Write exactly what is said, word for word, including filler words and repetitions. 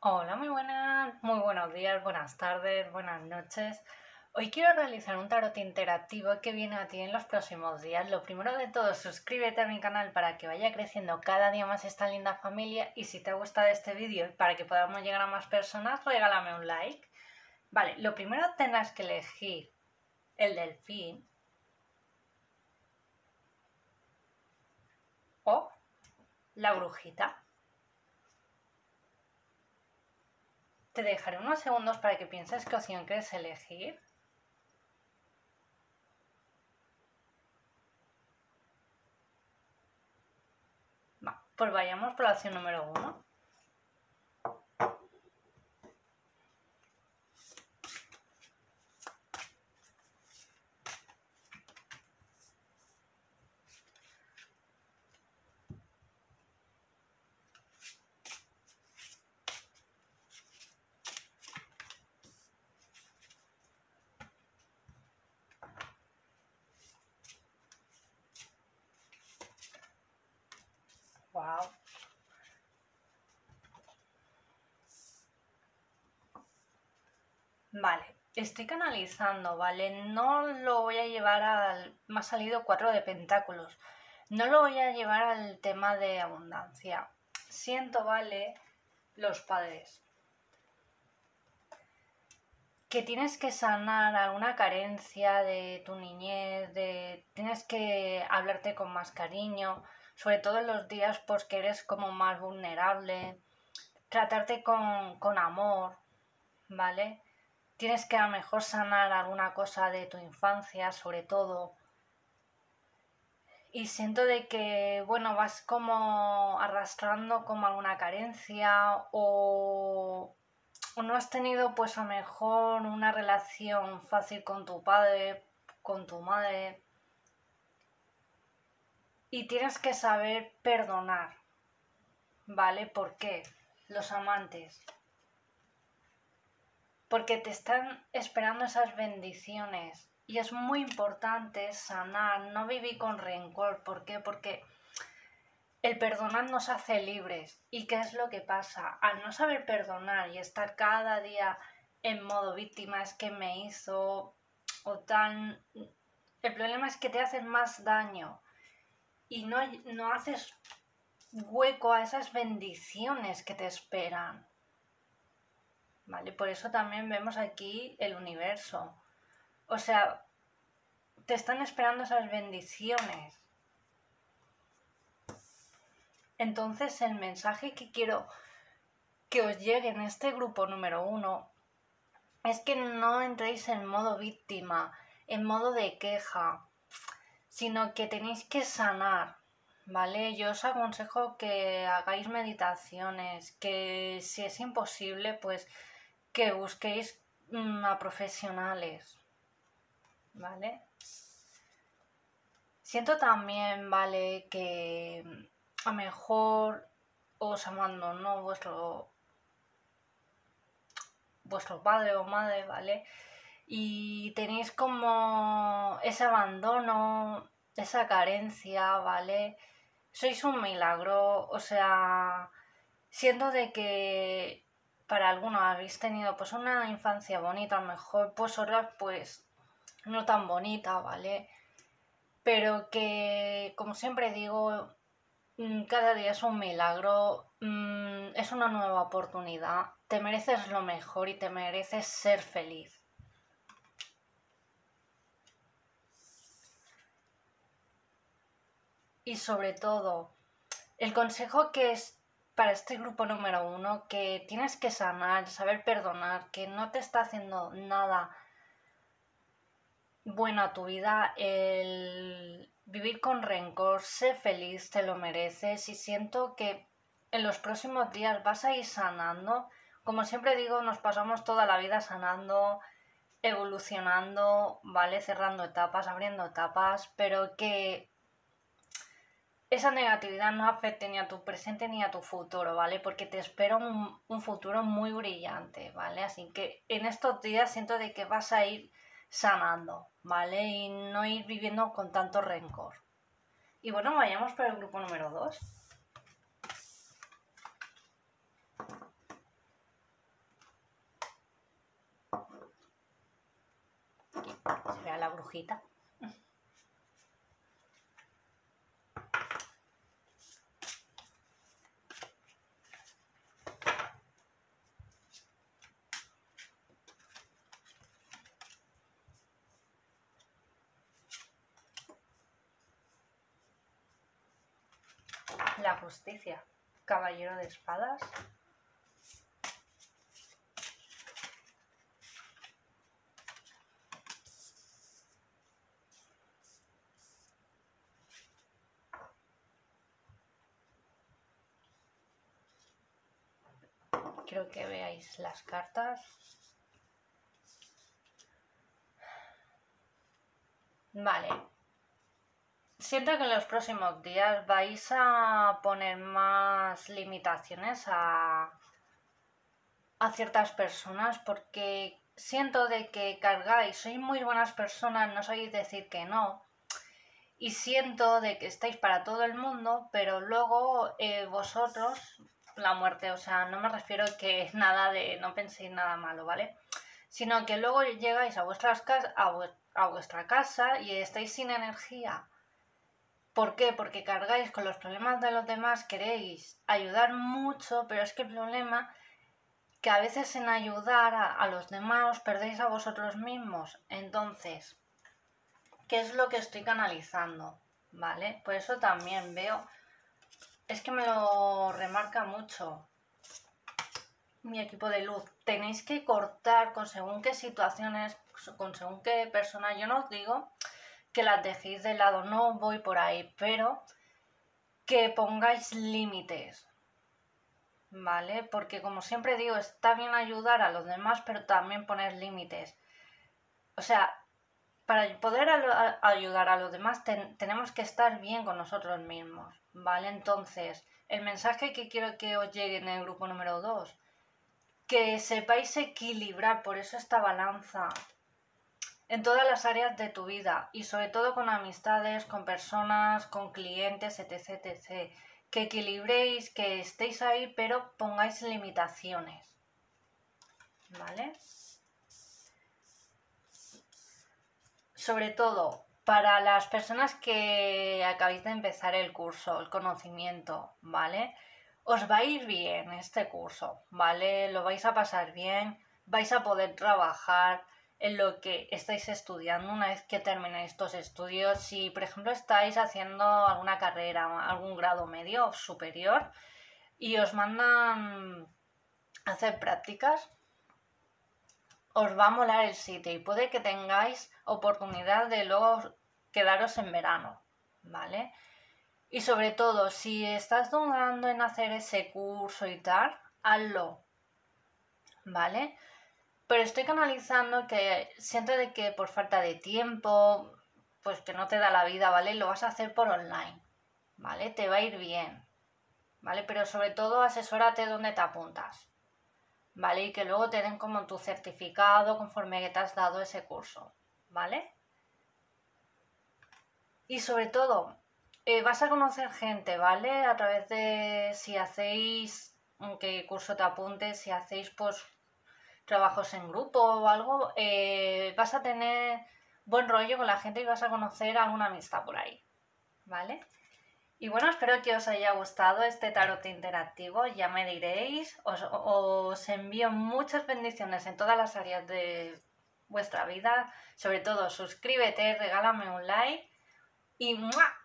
Hola, muy buenas, muy buenos días, buenas tardes, buenas noches. Hoy quiero realizar un tarot interactivo que viene a ti en los próximos días. Lo primero de todo, suscríbete a mi canal para que vaya creciendo cada día más esta linda familia, y si te ha gustado este vídeo y para que podamos llegar a más personas, regálame un like. Vale, lo primero tendrás que elegir el delfín o la brujita. Te dejaré unos segundos para que pienses qué opción quieres elegir. Va, pues vayamos por la opción número uno. Wow. Vale, estoy canalizando, ¿vale? No lo voy a llevar al... Me ha salido cuatro de pentáculos. No lo voy a llevar al tema de abundancia. Siento, ¿vale? Los padres. Que tienes que sanar alguna carencia de tu niñez, de... Tienes que hablarte con más cariño, sobre todo en los días pues que eres como más vulnerable. Tratarte con, con amor, ¿vale? Tienes que a lo mejor sanar alguna cosa de tu infancia, sobre todo. Y siento de que, bueno, vas como arrastrando como alguna carencia o, o no has tenido pues a lo mejor una relación fácil con tu padre, con tu madre. Y tienes que saber perdonar, ¿vale? ¿Por qué? Los amantes. Porque te están esperando esas bendiciones. Y es muy importante sanar, no vivir con rencor. ¿Por qué? Porque el perdonar nos hace libres. ¿Y qué es lo que pasa? Al no saber perdonar y estar cada día en modo víctima, es que me hizo o tan... El problema es que te haces más daño y no, no haces hueco a esas bendiciones que te esperan. ¿Vale? Por eso también vemos aquí el universo. O sea, te están esperando esas bendiciones. Entonces el mensaje que quiero que os llegue en este grupo número uno es que no entréis en modo víctima, en modo de queja, sino que tenéis que sanar, ¿vale? Yo os aconsejo que hagáis meditaciones, que si es imposible, pues que busquéis mmm, a profesionales, ¿vale? Siento también, ¿vale? Que a lo mejor os abandonó vuestro, vuestro padre o madre, ¿vale? Y tenéis como ese abandono, esa carencia, ¿vale? Sois un milagro, o sea, siento de que para algunos habéis tenido pues una infancia bonita, a lo mejor pues otras pues no tan bonita, ¿vale? Pero que, como siempre digo, cada día es un milagro, es una nueva oportunidad, te mereces lo mejor y te mereces ser feliz. Y sobre todo, el consejo que es para este grupo número uno, que tienes que sanar, saber perdonar, que no te está haciendo nada bueno a tu vida, el vivir con rencor, sé feliz, te lo mereces, y siento que en los próximos días vas a ir sanando. Como siempre digo, nos pasamos toda la vida sanando, evolucionando, ¿vale? Cerrando etapas, abriendo etapas, pero que esa negatividad no afecte ni a tu presente ni a tu futuro, ¿vale? Porque te espera un, un futuro muy brillante, ¿vale? Así que en estos días siento de que vas a ir sanando, ¿vale? Y no ir viviendo con tanto rencor. Y bueno, vayamos por el grupo número dos. brujita. La justicia, caballero de espadas. Quiero que veáis las cartas. Vale. Siento que en los próximos días vais a poner más limitaciones a, a ciertas personas porque siento de que cargáis, sois muy buenas personas, no sabéis decir que no. Y siento de que estáis para todo el mundo, pero luego eh, vosotros, la muerte, o sea, no me refiero que es nada de, no penséis nada malo, ¿vale? Sino que luego llegáis a, vuestras cas a, vu a vuestra casa y estáis sin energía. ¿Por qué? Porque cargáis con los problemas de los demás, queréis ayudar mucho, pero es que el problema que a veces en ayudar a, a los demás os perdéis a vosotros mismos. Entonces, ¿qué es lo que estoy canalizando? ¿Vale? Por eso también veo, es que me lo remarca mucho mi equipo de luz. Tenéis que cortar con según qué situaciones, con según qué personas. Yo no os digo que las dejéis de lado, no voy por ahí, pero que pongáis límites, ¿vale? Porque como siempre digo, está bien ayudar a los demás, pero también poner límites. O sea, para poder a ayudar a los demás ten tenemos que estar bien con nosotros mismos, ¿vale? Entonces, el mensaje que quiero que os llegue en el grupo número dos, que sepáis equilibrar, por eso esta balanza en todas las áreas de tu vida y sobre todo con amistades, con personas, con clientes, etc, etcétera. Que equilibréis, que estéis ahí, pero pongáis limitaciones, ¿vale? Sobre todo para las personas que acabáis de empezar el curso, el conocimiento, ¿vale? Os va a ir bien este curso, ¿vale? Lo vais a pasar bien, vais a poder trabajar en lo que estáis estudiando una vez que terminéis estos estudios. Si, por ejemplo, estáis haciendo alguna carrera, algún grado medio o superior y os mandan a hacer prácticas, os va a molar el sitio y puede que tengáis oportunidad de luego quedaros en verano, ¿vale? Y sobre todo, si estás dudando en hacer ese curso y tal, hazlo, ¿vale? Pero estoy canalizando que siento de que por falta de tiempo, pues que no te da la vida, ¿vale? Lo vas a hacer por online, ¿vale? Te va a ir bien, ¿vale? Pero sobre todo asesórate dónde te apuntas, ¿vale? Y que luego te den como tu certificado conforme que te has dado ese curso, ¿vale? Y sobre todo, eh, vas a conocer gente, ¿vale? A través de si hacéis, qué curso te apuntes, si hacéis pues trabajos en grupo o algo, eh, vas a tener buen rollo con la gente y vas a conocer alguna amistad por ahí, ¿vale? Y bueno, espero que os haya gustado este tarot interactivo, ya me diréis, os, os envío muchas bendiciones en todas las áreas de vuestra vida, sobre todo suscríbete, regálame un like y ¡mua!